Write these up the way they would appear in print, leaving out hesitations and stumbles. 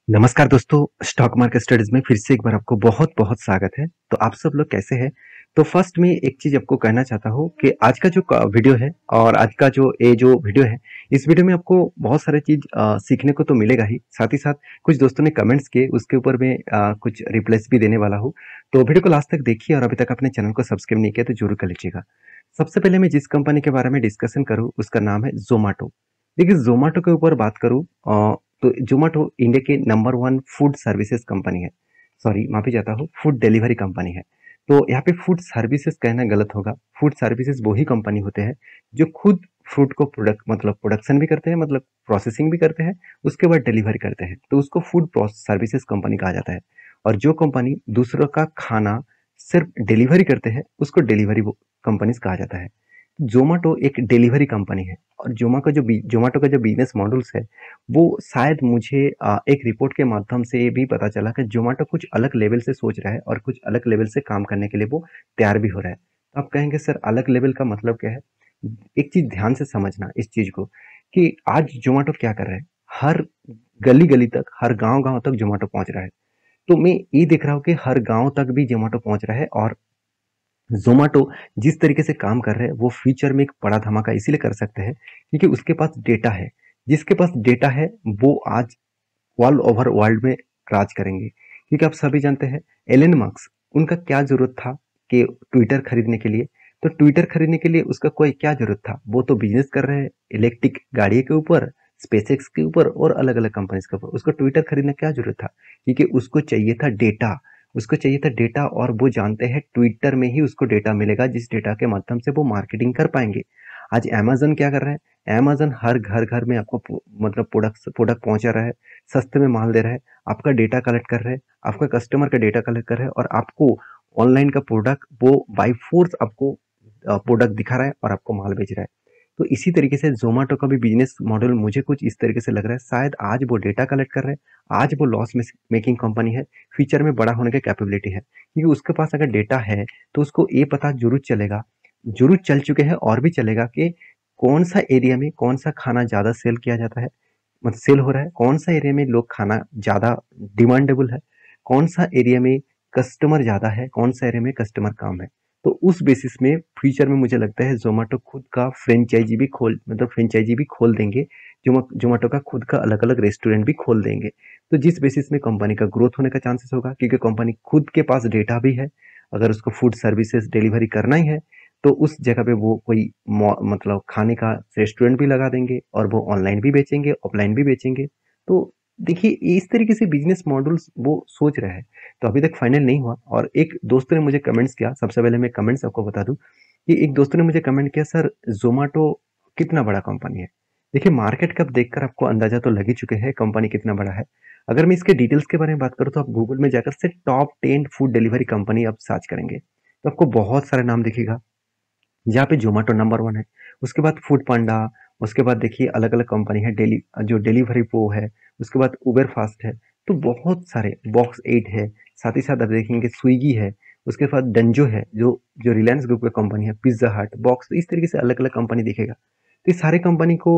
नमस्कार दोस्तों, stock market studies में फिर से एक बार आपको बहुत-बहुत स्वागत है। तो आप सब लोग कैसे हैं? तो फर्स्ट में एक चीज़ आपको कहना चाहता हूँ कि आज का जो वीडियो है और आज का जो वीडियो है, इस वीडियो में आपको बहुत सारी चीज़ सीखने को तो मिलेगा ही, साथ ही साथ कुछ दोस्तों ने कमेंट्स किए, उसके ऊपर मैं कुछ रिप्लाईज़ भी देने वाला हूँ। तो वीडियो को लास्ट तक देखिए और अभी तक अपने चैनल को सब्सक्राइब नहीं किया तो ज़रूर कर लीजिएगा। सबसे पहले मैं जिस कंपनी के बारे में डिस्कशन करूँ, उसका नाम है ज़ोमैटो। देखिए, ज़ोमैटो के ऊपर बात करूँ तो ज़ोमैटो इंडिया की नंबर 1 फूड सर्विसेज़ कंपनी है। सॉरी, माफ़ी चाहता हूँ, फूड डिलीवरी कंपनी है। तो यहाँ पे फूड सर्विसेज़ कहना गलत होगा। फूड सर्विसेज़ वो ही कंपनी होते हैं, जो खुद फूड को प्रोडक्शन भी करते हैं, मतलब प्रोसेसिंग भी करते हैं, उसके बाद डिलीवरी करते हैं। तो उसको फूड सर्विसेज़ कंपनी कहा जाता है। और जो कंपनी दूसरों का खाना सिर्फ डिलीवरी करते हैं, उसको डिलीवरी वो कंपनीज़ कहा जाता है। ज़ोमैटो एक डिलीवरी कंपनी है और ज़ोमैटो का जो बिज़नेस मॉडल्स है, वो शायद मुझे एक रिपोर्ट के माध्यम से ये भी पता चला कि ज़ोमैटो कुछ अलग लेवल से सोच रहा है और कुछ अलग लेवल से काम करने के लिए वो तैयार भी हो रहा है। तो आप कहेंगे सर अलग लेवल का मतलब क्या है? एक चीज़ ध्यान से समझना इस चीज़ को कि आज ज़ोमैटो क्या कर रहा है? हर गली-गली तक, हर गाँव-गाँव तक ज़ोमैटो पहुँच रहा है। तो मैं ये देख रहा हूँ कि हर गाँव तक भी ज़ोमैटो पहुँच रहा है और ज़ोमैटो जिस तरीके से काम कर रहे हैं, वो फ्यूचर में एक बड़ा धमाका इसीलिए कर सकते हैं, क्योंकि उसके पास डेटा है। जिसके पास डेटा है, वो आज ऑल ओवर वर्ल्ड में राज करेंगे। क्योंकि आप सभी जानते हैं, एलन मस्क, उनका क्या ज़रूरत था कि ट्विटर खरीदने के लिए? तो ट्विटर खरीदने के लिए उसका कोई क्या ज़रूरत था? वो तो बिज़नेस कर रहे हैं, इलेक्ट्रिक गाड़ी के ऊपर, स्पेसएक्स के ऊपर और अलग-अलग कंपनीज़ के ऊपर। उसको ट्विटर खरीदने की क्या ज़रूरत था? क्योंकि उसको चाहिए था डेटा। उसको चाहिए था डेटा और वो जानते हैं ट्विटर में ही उसको डेटा मिलेगा, जिस डेटा के माध्यम से वो मार्केटिंग कर पाएँगे। आज अमेज़न क्या कर रहा है? अमेज़न हर घर-घर में आपको मतलब प्रोडक्ट पहुँचा रहा है, सस्ते में माल दे रहा है, आपका डेटा कलेक्ट कर रहा है, आपका कस्टमर का डेटा कलेक्ट कर रहा है और आपको ऑनलाइन का प्रोडक्ट वो बाय फ़ोर्स आपको प्रोडक्ट दिखा रहा है और आपको माल बेच रहा है। तो इसी तरीके से ज़ोमैटो का भी बिज़नेस मॉडल मुझे कुछ इस तरीके से लग रहा है, शायद आज वो डेटा कलेक्ट कर रहे हैं, आज वो लॉस मेकिंग कंपनी है, फ्यूचर में बड़ा होने की कैपेबिलिटी है। क्योंकि उसके पास अगर डेटा है, तो उसको ये पता ज़रूर चलेगा, ज़रूर चल चुके हैं और भी चलेगा कि कौन-सा एरिया में कौन-सा खाना ज़्यादा सेल किया जाता है, मतलब सेल हो रहा है, कौन-सा एरिया में लोग खाना ज़्यादा डिमांडेबल है, कौन-सा एरिया में कस्टमर ज़्यादा है, कौन-सा एरिया में कस्टमर कम है। तो उस बेसिस में फ्यूचर में मुझे लगता है ज़ोमैटो खुद का फ्रेंचाइज़ी भी खोल देंगे। ज़ोमैटो का खुद का अलग-अलग रेस्टोरेंट भी खोल देंगे। तो जिस बेसिस में कंपनी का ग्रोथ होने का चांसेस होगा, क्योंकि कंपनी खुद के पास डेटा भी है। अगर उसको फूड सर्विसेज़ डिलीवरी करना ही है, तो उस जगह पे वो कोई मतलब खाने का रेस्टोरेंट भी लगा देंगे और वो ऑनलाइन भी बेचेंगे, ऑफलाइन भी बेचेंगे। तो देखिए, इस तरीके से बिज़नेस मॉडल्स वो सोच रहे हैं। तो अभी तक फाइनल नहीं हुआ और एक दोस्त ने मुझे कमेंट्स किया, सबसे पहले मैं कमेंट्स आपको बता दूँ कि एक दोस्त ने मुझे कमेंट किया, सर ज़ोमैटो कितना बड़ा कंपनी है? देखिए, मार्केट कैप देखकर आपको अंदाज़ा तो लग ही चुके हैं कंपनी कितना बड़ा है। अगर मैं इसके डिटेल्स के बारे में बात करूँ तो आप गूगल में जाकर से टॉप 10 फूड डिलीवरी कंपनी आप सर्च करेंगे, तो आपको बहुत सारे नाम दिखेगा। जहाँ पे ज़ोमैटो नंबर 1 है, उसके बाद फूड पांडा, उसके बाद देखिए अलग-अलग कंपनी है, जो डिलीवरी प्रो है, उसके बाद उबर फास्ट है, तो बहुत सारे बॉक्स 8 है, साथ ही साथ आप देखेंगे स्विगी है, उसके बाद डंजो है, जो जो रिलायंस ग्रुप का कंपनी है, पिज़्ज़ा हट, बॉक्स, तो इस तरीके से अलग-अलग कंपनी दिखेगा। तो ये सारे कंपनी को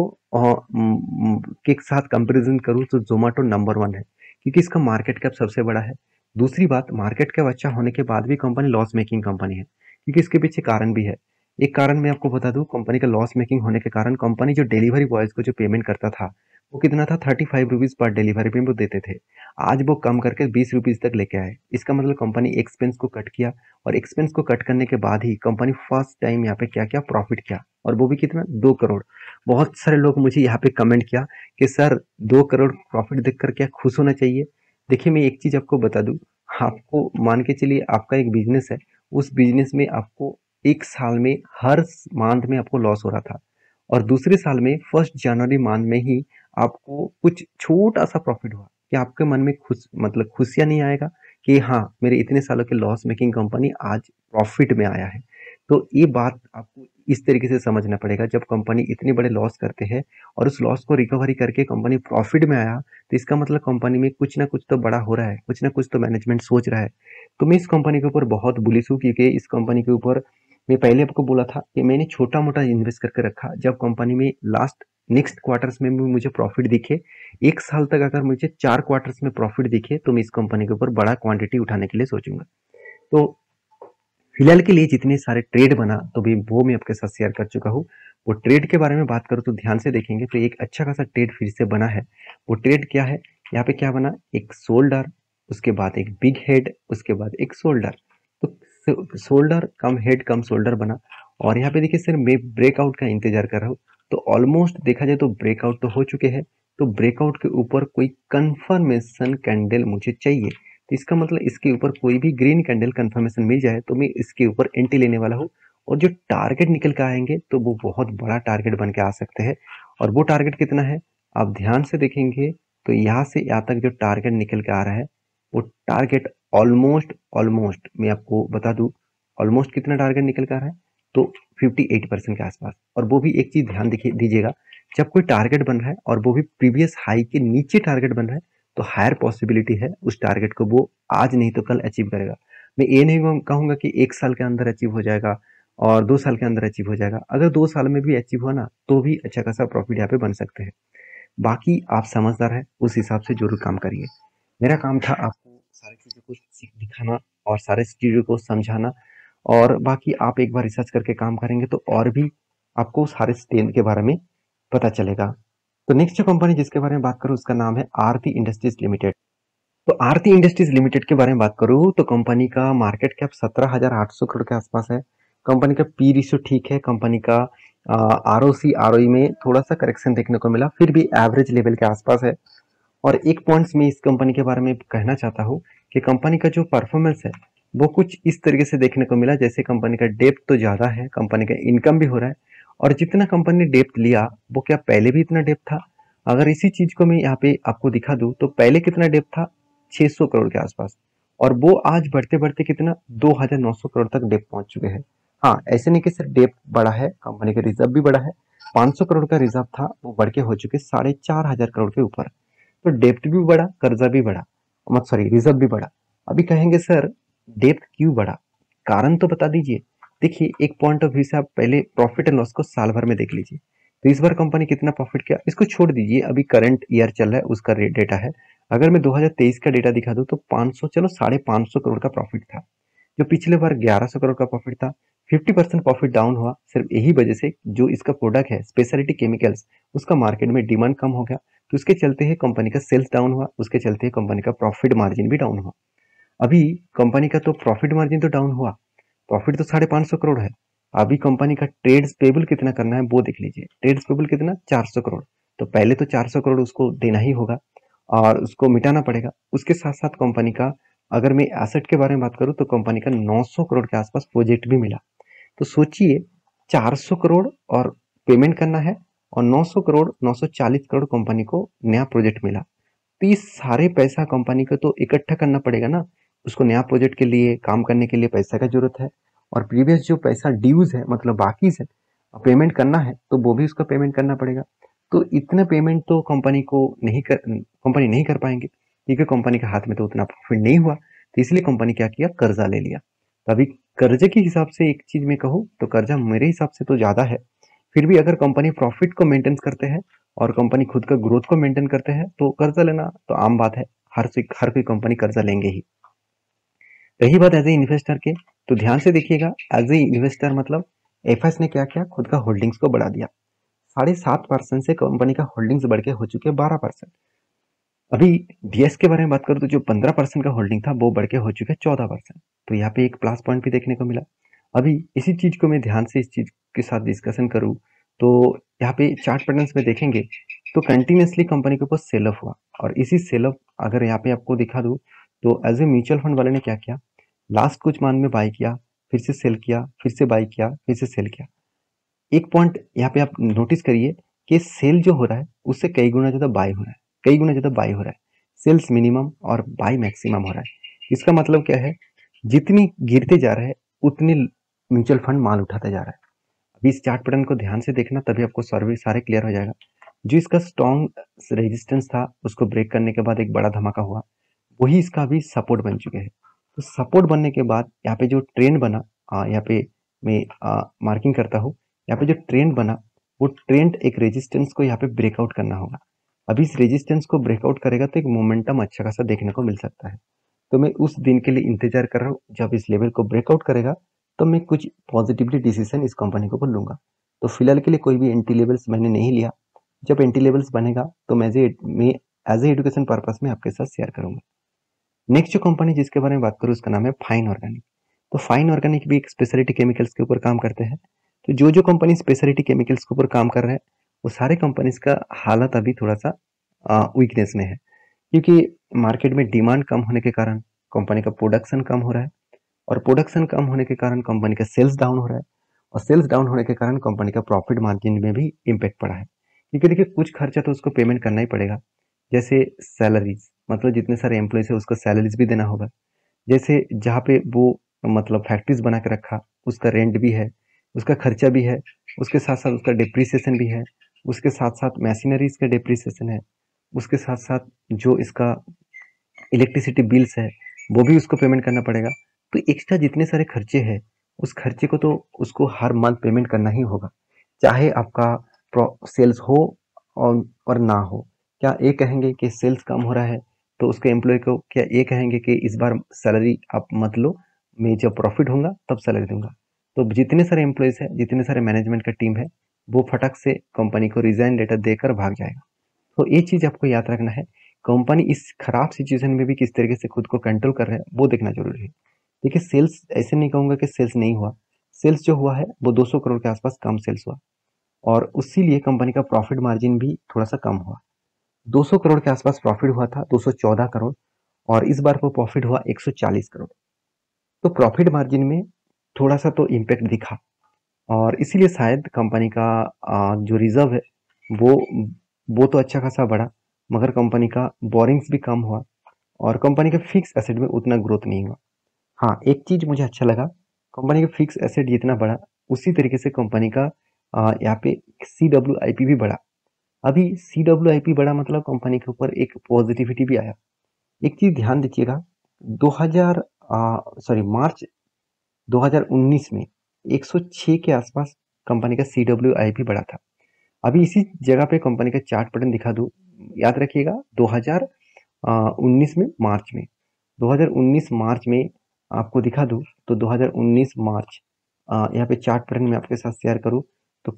के साथ कंपैरिज़न करूँ तो ज़ोमैटो नंबर 1 है, क्योंकि इसका मार्केट कैप सबसे बड़ा है। दूसरी बात, मार्केट कैप अच्छा होने के बाद भी कंपनी लॉस मेकिंग कंपनी है, क्योंकि इसके पीछे कारण भी है। एक कारण मैं आपको बता दूँ, कंपनी का लॉस मेकिंग होने के कारण कंपनी जो डिलीवरी बॉयज़ को जो पेमेंट करता था, वो कितना था, ₹35 पर डिलीवरी में वो देते थे। आज वो कम करके ₹20 तक लेके आए। इसका मतलब कंपनी एक्सपेंस को कट किया और एक्सपेंस को कट करने के बाद ही कंपनी फर्स्ट टाइम यहाँ पे क्या किया, प्रॉफिट किया और वो भी कितना, 2 करोड़। बहुत सारे लोग मुझे यहाँ पे कमेंट किया कि सर 2 करोड़ प्रॉफिट देखकर क्या खुश होना चाहिए? देखिए, मैं एक चीज़ आपको बता दूँ, आपको मान के चलिए आपका एक बिज़नेस है, उस बिज़नेस में आपको 1 साल में हर मंथ में आपको लॉस हो रहा था और दूसरे साल में 1 जनवरी मंथ में ही आपको कुछ छोटा-सा प्रॉफिट हुआ। क्या आपके मन में खुशियाँ नहीं आएगा कि हाँ, मेरे इतने सालों के लॉस मेकिंग कंपनी आज प्रॉफिट में आया है। तो ये बात आपको इस तरीके से समझना पड़ेगा, जब कंपनी इतने बड़े लॉस करते हैं और उस लॉस को रिकवरी करके कंपनी प्रॉफिट में आया, तो इसका मतलब कंपनी में कुछ ना कुछ तो बड़ा हो रहा है, कुछ ना कुछ तो मैनेजमेंट सोच रहा है। तो मैं इस कंपनी के ऊपर बहुत बुलिश हूँ, क्योंकि इस कंपनी के ऊपर मैं पहले आपको बोला था कि मैंने छोटा-मोटा इन्वेस्ट करके रखा। जब कंपनी में लास्ट नेक्स्ट क्वार्टर्स में भी मुझे प्रॉफिट दिखे, 1 साल तक अगर मुझे 4 क्वार्टर्स में प्रॉफिट दिखे तो मैं इस कंपनी के ऊपर बड़ा क्वांटिटी उठाने के लिए सोचूंगा। तो फिलहाल के लिए जितने सारे ट्रेड बना तो भी वो मैं आपके साथ शेयर कर चुका हूँ। वो ट्रेड के बारे में बात करूँ तो ध्यान से देखेंगे तो एक अच्छा खासा ट्रेड फिर से बना है। वो ट्रेड क्या है, यहाँ पे क्या बना, एक शोल्डर, उसके बाद एक बिग हेड, उसके बाद एक शोल्डर। तो शोल्डर कम हेड कम शोल्डर बना, और यहाँ पे देखिए सर मैं ब्रेकआउट का इंतजार कर रहा हूँ। तो ऑलमोस्ट देखा जाए तो ब्रेकआउट तो हो चुके हैं। तो ब्रेकआउट के ऊपर कोई कंफर्मेशन कैंडल मुझे चाहिए। तो इसका मतलब इसके ऊपर कोई भी ग्रीन कैंडल कंफर्मेशन मिल जाए तो मैं इसके ऊपर एंट्री लेने वाला हूँ। और जो टारगेट निकल के आएंगे तो वो बहुत बड़ा टारगेट बन के आ सकते हैं। और वो टारगेट कितना है, आप ध्यान से देखेंगे तो यहाँ से यहाँ तक जो टारगेट निकल के आ रहा है वो टारगेट ऑलमोस्ट मैं आपको बता दूं, ऑलमोस्ट कितना टारगेट निकल के आ रहा है, तो 58% के आसपास। और वो भी एक चीज ध्यान दीजिएगा, जब कोई टारगेट बन रहा है और वो भी प्रीवियस हाई के नीचे टारगेट बन रहा है तो हायर पॉसिबिलिटी है उस टारगेट को वो आज नहीं तो कल अचीव करेगा। मैं ये नहीं कहूंगा कि 1 साल के अंदर अचीव हो जाएगा और 2 साल के अंदर अचीव हो जाएगा। अगर 2 साल में भी अचीव हुआ ना तो भी अच्छा खासा प्रॉफिट यहाँ पे बन सकते हैं। बाकी आप समझदार है, उस हिसाब से जरूर काम करिए। मेरा काम था आपको सारी चीज़ों को सीख दिखाना और सारे चीज़ों को समझाना। और बाकी आप एक बार रिसर्च करके काम करेंगे तो और भी आपको सारे स्टेन के बारे में पता चलेगा। तो नेक्स्ट जो कंपनी जिसके बारे में बात करूँ उसका नाम है आरती इंडस्ट्रीज लिमिटेड। तो आरती इंडस्ट्रीज लिमिटेड के बारे में बात करूँ तो कंपनी का मार्केट कैप 17,800 करोड़ के आसपास है। कंपनी का पी रेशियो ठीक है, कंपनी का R O C R O ई में थोड़ा सा करेक्शन देखने को मिला, फिर भी एवरेज लेवल के आसपास है। और एक पॉइंट्स में इस कंपनी के बारे में कहना चाहता हूँ कि कंपनी का जो परफॉर्मेंस है वो कुछ इस तरीके से देखने को मिला, जैसे कंपनी का डेप्थ तो ज़्यादा है, कंपनी का इनकम भी हो रहा है, और जितना कंपनी ने डेप्थ लिया वो क्या पहले भी इतना डेप्थ था। अगर इसी चीज को मैं यहाँ पे आपको दिखा दूं तो पहले कितना डेप्थ था, 600 करोड़ के आसपास, और वो आज बढ़ते बढ़ते कितना 2,900 करोड़ तक डेप्थ पहुंच चुके हैं। हाँ, ऐसे नहीं कि सिर्फ डेप्थ बढ़ा है, कंपनी का रिजर्व भी बढ़ा है। 500 करोड़ का रिजर्व था वो बढ़ के हो चुके 4,500 करोड़ के ऊपर। तो डेप्थ भी बढ़ा, कर्जा भी बढ़ा, मत सॉरी रिजर्व भी बढ़ा। अभी कहेंगे सर डेप्थ क्यों बढ़ा, कारण तो बता दीजिए। देखिए एक पॉइंट ऑफ व्यू से आप पहले प्रॉफिट एंड लॉस को साल भर में देख लीजिए। तो इस बार कंपनी कितना प्रॉफिट किया इसको छोड़ दीजिए, अभी करंट ईयर चल रहा है उसका डेटा है। अगर मैं 2023 का डेटा दिखा दूं तो 500 चलो 550 करोड़ का प्रॉफिट था, जो पिछले बार 1100 करोड़ का प्रॉफिट था। 50% प्रॉफिट डाउन हुआ सिर्फ यही वजह से जो इसका प्रोडक्ट है स्पेशलिटी केमिकल्स, उसका मार्केट में डिमांड कम हो गया, तो उसके चलते ही कंपनी का सेल्स डाउन हुआ, उसके चलते ही कंपनी का प्रॉफिट मार्जिन भी डाउन हुआ। अभी कंपनी का तो प्रॉफिट मार्जिन तो डाउन हुआ, प्रॉफिट तो 550 करोड़ है। अभी कंपनी का ट्रेड्स पेबल कितना करना है वो देख लीजिए, ट्रेड्स पेबल कितना 400 करोड़। तो पहले तो 400 करोड़ उसको देना ही होगा और उसको मिटाना पड़ेगा। उसके साथ साथ कंपनी का अगर मैं एसेट के बारे में बात करूं तो कंपनी का 900 करोड़ के आसपास प्रोजेक्ट भी मिला। तो सोचिए 400 करोड़ और पेमेंट करना है और 900 करोड़ 940 करोड़ कंपनी को नया प्रोजेक्ट मिला। तो ये सारे पैसा कंपनी को तो इकट्ठा करना पड़ेगा ना, उसको नया प्रोजेक्ट के लिए काम करने के लिए पैसा का जरूरत है। और प्रीवियस जो पैसा ड्यूज है मतलब बाकी से पेमेंट करना है तो वो भी उसका पेमेंट करना पड़ेगा। तो इतना पेमेंट तो कंपनी नहीं कर पाएंगे, क्योंकि कंपनी के हाथ में तो उतना प्रॉफिट नहीं हुआ। तो इसलिए कंपनी क्या किया, कर्जा ले लिया। तो अभी कर्जे के हिसाब से एक चीज मैं कहूँ तो कर्जा मेरे हिसाब से तो ज्यादा है। फिर भी अगर कंपनी प्रॉफिट को मेंटेन करते हैं और कंपनी खुद का ग्रोथ को मेंटेन करते हैं तो कर्जा लेना तो आम बात है, हर कोई कंपनी कर्जा लेंगे ही। रही बात एज ए इन्वेस्टर के, तो ध्यान से देखिएगा, एज ए इन्वेस्टर मतलब एफएस ने क्या किया, खुद का होल्डिंग्स को बढ़ा दिया। 7.5% से कंपनी का होल्डिंग्स बढ़ के हो चुके 12%। अभी डीएस के बारे में बात करूँ तो जो 15% का होल्डिंग था वो बढ़ के हो चुका है 14%। तो यहाँ पे एक प्लस पॉइंट भी देखने को मिला। अभी इसी चीज को मैं ध्यान से इस चीज के साथ डिस्कशन करूँ तो यहाँ पे चार्ट पैटर्न्स में देखेंगे तो कंटिन्यूसली कंपनी के ऊपर सेल ऑफ हुआ। और इसी सेल ऑफ अगर यहाँ पे आपको दिखा दूँ तो एज ए म्यूचुअल फंड वाले ने क्या किया, लास्ट कुछ मंथ में बाई किया, फिर से सेल किया, फिर से बाई किया, फिर से सेल किया। एक पॉइंट यहाँ पे आप नोटिस करिए कि सेल जो हो रहा है उससे कई गुना ज्यादा बाय हो रहा है, कई गुना ज्यादा बाय हो रहा है। सेल्स मिनिमम और बाय मैक्सिमम हो रहा है। इसका मतलब क्या है, जितनी गिरते जा रहा है उतनी म्यूचुअल फंड माल उठाते जा रहा है। अभी इस चार्ट पैटर्न को ध्यान से देखना तभी आपको सर्वे सारे क्लियर हो जाएगा। जो इसका स्ट्रॉन्ग रेजिस्टेंस था उसको ब्रेक करने के बाद एक बड़ा धमाका हुआ, वही इसका अभी सपोर्ट बन चुके हैं। तो सपोर्ट बनने के बाद यहाँ पे जो ट्रेंड बना, यहाँ पे मैं मार्किंग करता हूँ, यहाँ पे जो ट्रेंड बना वो ट्रेंड एक रेजिस्टेंस को यहाँ पे ब्रेकआउट करना होगा। अभी इस रेजिस्टेंस को ब्रेकआउट करेगा तो एक मोमेंटम अच्छा खासा देखने को मिल सकता है। तो मैं उस दिन के लिए इंतजार कर रहा हूँ, जब इस लेवल को ब्रेकआउट करेगा तो मैं कुछ पॉजिटिवली डिसीजन इस कंपनी के ऊपर लूंगा। तो फिलहाल के लिए कोई भी एंटी लेवल्स मैंने नहीं लिया। जब एंटी लेवल्स बनेगा तो मैं एज ए एजुकेशन पर्पस में आपके साथ शेयर करूंगा। नेक्स्ट जो कंपनी जिसके बारे में बात करूँ उसका नाम है फाइन ऑर्गेनिक। तो फाइन ऑर्गेनिक भी एक स्पेशलिटी केमिकल्स के ऊपर काम करते हैं। तो जो जो कंपनी स्पेशलिटी केमिकल्स के ऊपर काम कर रहे हैं वो सारे कंपनीज का हालत अभी थोड़ा सा वीकनेस में है, क्योंकि मार्केट में डिमांड कम होने के कारण कंपनी का प्रोडक्शन कम हो रहा है, और प्रोडक्शन कम होने के कारण कंपनी का सेल्स डाउन हो रहा है, और सेल्स डाउन होने के कारण कंपनी का प्रॉफिट मार्जिन में भी इम्पैक्ट पड़ा है। क्योंकि देखिए कुछ खर्चा तो उसको पेमेंट करना ही पड़ेगा, जैसे सैलरीज, मतलब जितने सारे एम्प्लॉयज है उसको सैलरीज भी देना होगा। जैसे जहाँ पे वो मतलब फैक्ट्रीज बना के रखा उसका रेंट भी है, उसका खर्चा भी है, उसके साथ साथ उसका डिप्रिसिएशन भी है, उसके साथ साथ मशीनरीज का डिप्रिसिएशन है, उसके साथ साथ जो इसका इलेक्ट्रिसिटी बिल्स है वो भी उसको पेमेंट करना पड़ेगा। तो एक्स्ट्रा जितने सारे खर्चे हैं उस खर्चे को तो उसको हर मंथ पेमेंट करना ही होगा, चाहे आपका सेल्स हो और ना हो। क्या ये कहेंगे कि सेल्स कम हो रहा है तो उसके एम्प्लॉय को क्या ये कहेंगे कि इस बार सैलरी आप मत लो, मैं जब प्रॉफिट होगा तब सैलरी दूंगा? तो जितने सारे एम्प्लॉयज है, जितने सारे मैनेजमेंट का टीम है, वो फटक से कंपनी को रिजाइन लेटर देकर भाग जाएगा। तो ये चीज आपको याद रखना है, कंपनी इस खराब सिचुएशन में भी किस तरीके से खुद को कंट्रोल कर रहा है वो देखना जरूरी है। देखिए सेल्स ऐसे नहीं कहूंगा कि सेल्स नहीं हुआ, सेल्स जो हुआ है वो 200 करोड़ के आसपास कम सेल्स हुआ, और उसी लिए कंपनी का प्रॉफिट मार्जिन भी थोड़ा सा कम हुआ। 200 करोड़ के आसपास प्रॉफिट हुआ था, 214 करोड़, और इस बार वो प्रॉफिट हुआ 140 करोड़। तो प्रॉफिट मार्जिन में थोड़ा सा तो इम्पैक्ट दिखा, और इसीलिए शायद कंपनी का जो रिजर्व है वो वो तो अच्छा खासा बढ़ा, मगर कंपनी का बोरिंग्स भी कम हुआ, और कंपनी के फिक्स एसेट में उतना ग्रोथ नहीं हुआ। हाँ, एक चीज मुझे अच्छा लगा, कंपनी का फिक्स एसेट जितना बढ़ा उसी तरीके से कंपनी का यहाँ पे CWIP भी बढ़ा। अभी CWIP बढ़ा मतलब कंपनी के ऊपर एक पॉजिटिविटी भी आया। एक चीज ध्यान दीजिएगा, 2000 सॉरी मार्च 2019 में 106 के आसपास कंपनी का CWIP बढ़ा था। अभी इसी जगह पे कंपनी का चार्ट पैटर्न दिखा दूं, याद रखिएगा 2019 में मार्च में, 2019 मार्च में आपको दिखा दूं तो 2019 मार्च यहाँ पे चार्ट पैटर्न में आपके साथ शेयर करूं तो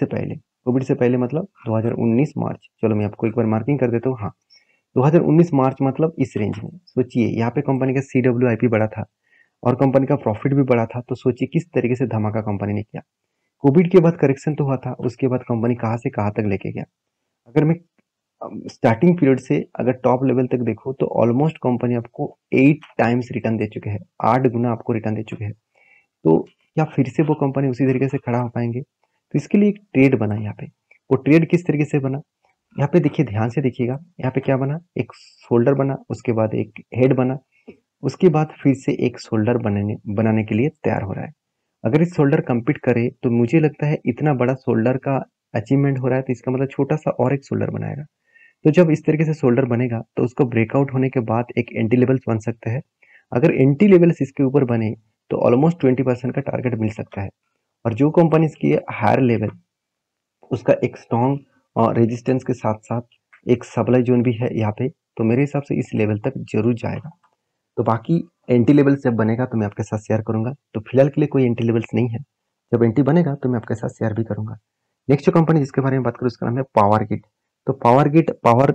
कोविड से पहले मतलब 2019 मार्च, चलो मैं आपको एक बार मार्किंग कर देता हूँ। हाँ, 2019 मार्च मतलब इस रेंज में सोचिए यहाँ पे कंपनी का CWIP बढ़ा था और कंपनी का प्रॉफिट भी बढ़ा था। तो सोचिए किस तरीके से धमाका कंपनी ने किया। कोविड के बाद करेक्शन तो हुआ था, उसके बाद कंपनी कहाँ से कहाँ तक लेके गया। अगर मैं स्टार्टिंग पीरियड से अगर टॉप लेवल तक देखो तो ऑलमोस्ट कंपनी आपको 8 टाइम्स रिटर्न दे चुके हैं, 8 गुना आपको रिटर्न दे चुके हैं। तो क्या फिर से वो कंपनी उसी तरीके से खड़ा हो पाएंगे? तो इसके लिए एक ट्रेड बना यहाँ पे। वो ट्रेड किस तरीके से बना, यहाँ पे देखिए, ध्यान से देखिएगा। यहाँ पे क्या बना, एक शोल्डर बना, उसके बाद एक हेड बना, उसके बाद फिर से एक शोल्डर बनाने के लिए तैयार हो रहा है। अगर इस शोल्डर कंप्लीट करे तो मुझे लगता है इतना बड़ा शोल्डर का अचीवमेंट हो रहा है तो इसका मतलब छोटा सा और एक शोल्डर बनाएगा। तो जब इस तरीके से शोल्डर बनेगा तो उसको ब्रेकआउट होने के बाद एक एंटी लेवल्स बन सकता है। अगर एंटी लेवल्स इसके ऊपर बने तो ऑलमोस्ट 20% का टारगेट मिल सकता है। और जो कंपनी की हायर लेवल उसका एक स्ट्रॉन्ग रेजिस्टेंस के साथ साथ एक सप्लाई जोन भी है यहाँ पे, तो मेरे हिसाब से इस लेवल तक जरूर जाएगा। तो बाकी एंटी लेवल्स जब बनेगा तो मैं आपके साथ शेयर करूंगा। तो फिलहाल के लिए कोई एंटी लेवल्स नहीं है, जब एंटी बनेगा तो मैं आपके साथ शेयर भी करूंगा। नेक्स्ट जो कंपनी जिसके बारे में बात करूँ उसका नाम है पावर ग्रिड। तो पावर ग्रिड पावर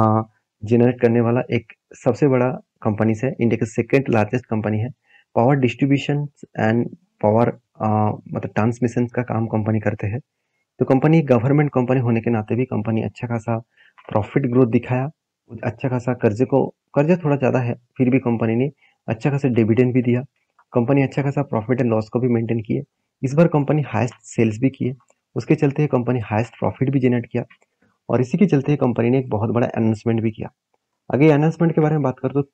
जनरेट करने वाला एक सबसे बड़ा कंपनी है, इंडिया के सेकेंड लार्जेस्ट कंपनी है। पावर डिस्ट्रीब्यूशन एंड पावर मतलब ट्रांसमिशन का काम कंपनी करते हैं। तो कंपनी गवर्नमेंट कंपनी होने के नाते भी कंपनी अच्छा खासा प्रॉफिट ग्रोथ दिखाया, अच्छा खासा कर्जा थोड़ा ज़्यादा है फिर भी कंपनी ने अच्छा खासा डिविडेंड भी दिया। कंपनी अच्छा खासा प्रॉफिट एंड लॉस को भी मेंटेन किए। इस बार कंपनी हाईएस्ट सेल्स भी किए, उसके चलते कंपनी हाईएस्ट प्रॉफिट भी जनरेट किया, और इसी के चलते कंपनी ने एक बहुत बड़ा अनाउंसमेंट भी किया। अगर अनाउंसमेंट के बारे में बात करें तो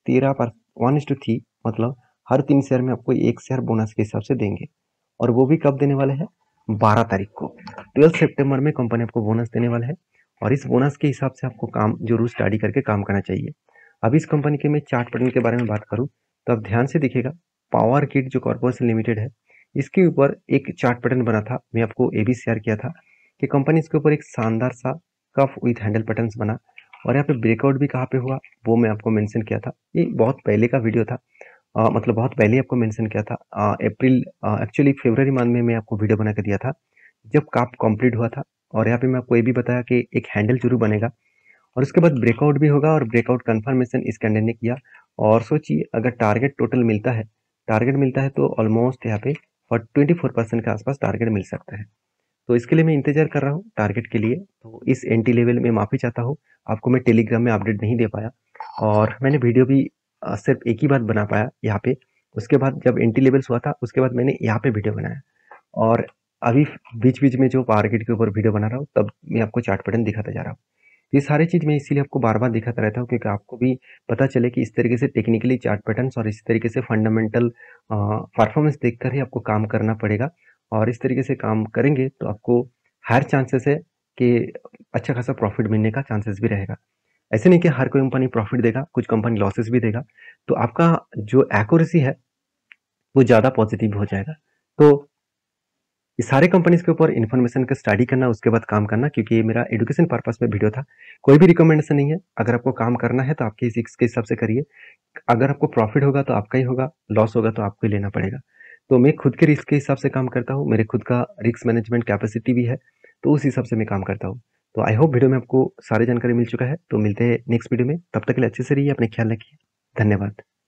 1:3 मतलब हर 3 शेयर में आपको 1 शेयर बोनस के हिसाब से देंगे, और वो भी कब देने वाले हैं, 12 तारीख को, 12 सितंबर में कंपनी आपको बोनस देने वाला है। और इस बोनस के हिसाब से आपको काम जरूर स्टडी करके काम करना चाहिए। अब इस कंपनी के मैं चार्ट पैटर्न के बारे में बात करूं तो आप ध्यान से देखिएगा, पावर ग्रिड जो कॉर्पोरेशन लिमिटेड है इसके ऊपर एक चार्ट पैटर्न बना था, मैं आपको ये भी शेयर किया था कि कंपनीज के ऊपर एक शानदार सा कफ विथ हैंडल पैटर्न्स बना, और यहाँ पे ब्रेकआउट भी कहाँ पे हुआ वो मैं आपको मेंशन किया था। ये बहुत पहले का वीडियो था, मतलब बहुत पहले आपको मेंशन किया था। अप्रैल, एक्चुअली फरवरी मंथ में मैं आपको वीडियो बना के दिया था जब काप कंप्लीट हुआ था। और यहाँ पे मैं आपको ये भी बताया कि एक हैंडल जरूर बनेगा और उसके बाद ब्रेकआउट भी होगा, और ब्रेकआउट कंफर्मेशन इस कैंडल ने किया। और सोचिए अगर टारगेट टोटल मिलता है तो ऑलमोस्ट यहाँ पे 24% के आसपास टारगेट मिल सकता है। तो इसके लिए मैं इंतजार कर रहा हूँ टारगेट के लिए। तो इस एंटी लेवल में माफ़ी चाहता हूँ, आपको मैं टेलीग्राम में अपडेट नहीं दे पाया, और मैंने वीडियो भी सिर्फ एक ही बार बना पाया यहाँ पे। उसके बाद जब एंटी लेवल्स हुआ था उसके बाद मैंने यहाँ पे वीडियो बनाया, और अभी बीच बीच में जो टारगेट के ऊपर वीडियो बना रहा हूँ तब मैं आपको चार्ट पैटर्न दिखाता जा रहा हूँ। ये सारी चीज़ मैं इसीलिए आपको बार बार दिखाता रहता हूँ क्योंकि आपको भी पता चले कि इस तरीके से टेक्निकली चार्ट पैटर्न्स और इस तरीके से फंडामेंटल परफॉर्मेंस देखकर ही आपको काम करना पड़ेगा। और इस तरीके से काम करेंगे तो आपको हायर चांसेस है कि अच्छा खासा प्रॉफिट मिलने का चांसेस भी रहेगा। ऐसे नहीं कि हर कोई कंपनी प्रॉफिट देगा, कुछ कंपनी लॉसेस भी देगा, तो आपका जो एक्यूरेसी है वो ज़्यादा पॉजिटिव हो जाएगा। तो ये सारे कंपनीज के ऊपर इन्फॉर्मेशन का स्टडी करना, उसके बाद काम करना, क्योंकि ये मेरा एजुकेशन पर्पस में वीडियो था, कोई भी रिकमेंडेशन नहीं है। अगर आपको काम करना है तो आपके रिस्क के हिसाब से करिए। अगर आपको प्रॉफिट होगा तो आपका ही होगा, लॉस होगा तो आपको ही लेना पड़ेगा। तो मैं खुद के रिस्क के हिसाब से काम करता हूँ, मेरे खुद का रिस्क मैनेजमेंट कैपेसिटी भी है, तो उस हिसाब से मैं काम करता हूँ। तो आई होप वीडियो में आपको सारी जानकारी मिल चुका है। तो मिलते हैं नेक्स्ट वीडियो में, तब तक के लिए अच्छे से रहिए, अपने ख्याल रखिए। धन्यवाद।